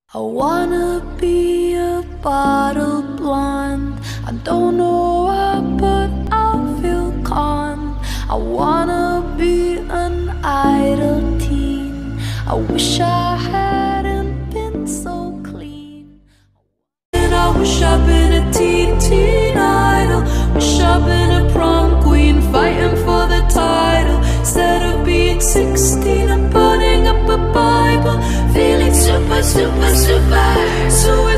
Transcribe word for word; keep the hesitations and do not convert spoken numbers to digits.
I wanna be a bottle blonde. I don't know why, but I feel calm. I wanna be an idle teen. I wish I hadn't been so clean. And I wish I'd been a teen, teen idol. Wish I'd been a prom queen, fighting for the title. Instead of being sixteen and putting up a Bible, feeling super, super, super, super.